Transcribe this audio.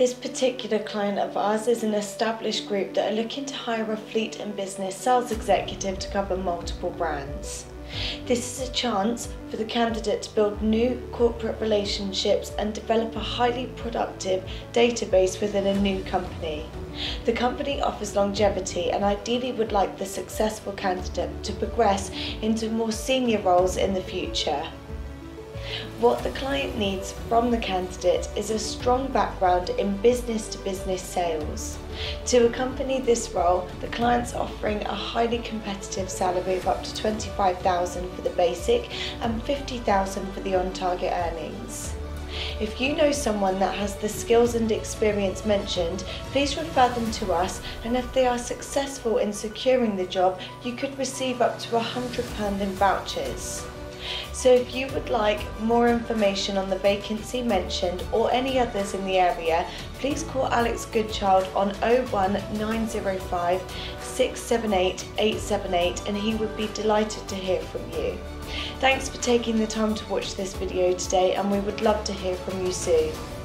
This particular client of ours is an established group that are looking to hire a fleet and business sales executive to cover multiple brands. This is a chance for the candidate to build new corporate relationships and develop a highly productive database within a new company. The company offers longevity and ideally would like the successful candidate to progress into more senior roles in the future. What the client needs from the candidate is a strong background in business-to-business sales. To accompany this role, the client's offering a highly competitive salary of up to $25,000 for the basic and $50,000 for the on-target earnings. If you know someone that has the skills and experience mentioned, please refer them to us, and if they are successful in securing the job, you could receive up to £100 in vouchers. So if you would like more information on the vacancy mentioned or any others in the area, please call Alex Goodchild on 01905 678 878 and he would be delighted to hear from you. Thanks for taking the time to watch this video today, and we would love to hear from you soon.